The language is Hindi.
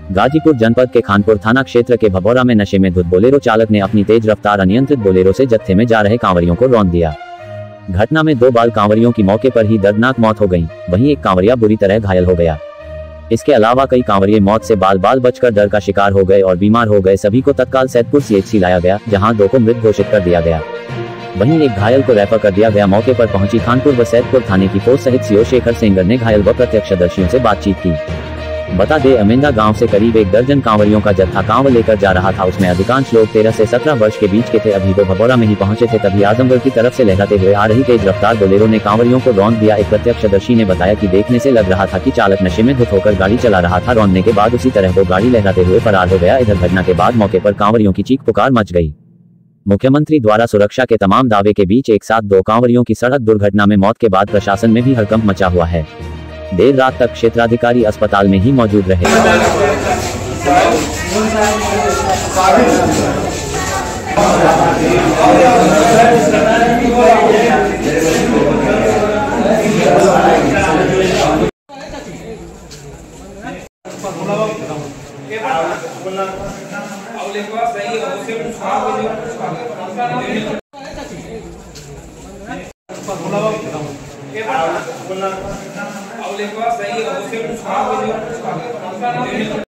गाजीपुर जनपद के खानपुर थाना क्षेत्र के भभौरा में नशे में धुत बोलेरो चालक ने अपनी तेज रफ्तार अनियंत्रित बोलेरो से जत्थे में जा रहे कांवरियों को रौंद दिया। घटना में 2 बाल कांवरियों की मौके पर ही दर्दनाक मौत हो गई, वहीं एक कांवरिया बुरी तरह घायल हो गया। इसके अलावा कई कांवरिये मौत से बाल बाल बचकर डर का शिकार हो गए और बीमार हो गए। सभी को तत्काल सैदपुर सीएचसी लाया गया, जहां 2 को मृत घोषित कर दिया गया, वहीं एक घायल को रेफर कर दिया गया। मौके पर पहुंची खानपुर व सैदपुर थाने की फोर्स सहित सीओ शेखर सेंगर ने घायल व प्रत्यक्षदर्शियों से बातचीत की। बता दे, अमेंदा गांव से करीब 1 दर्जन कांवरियों का जत्था कांवर लेकर जा रहा था। उसमें अधिकांश लोग 13 से 17 वर्ष के बीच के थे। अभी वो भभौरा में ही पहुंचे थे, तभी आजमगढ़ की तरफ से लहराते हुए आ रही तेज रफ्तार बोलेरो ने कांवरियों को रौंद दिया। एक प्रत्यक्षदर्शी ने बताया कि देखने से लग रहा था कि चालक नशे में धुत होकर गाड़ी चला रहा था। रौंदने के बाद उसी तरह वो गाड़ी लहराते हुए फरार हो गया। इधर घटना के बाद मौके पर कांवरियों की चीख पुकार मच गई। मुख्यमंत्री द्वारा सुरक्षा के तमाम दावे के बीच एक साथ 2 कांवरियों की सड़क दुर्घटना में मौत के बाद प्रशासन में भी हड़कंप मचा हुआ है। देर रात तक क्षेत्राधिकारी अस्पताल में ही मौजूद रहे। सही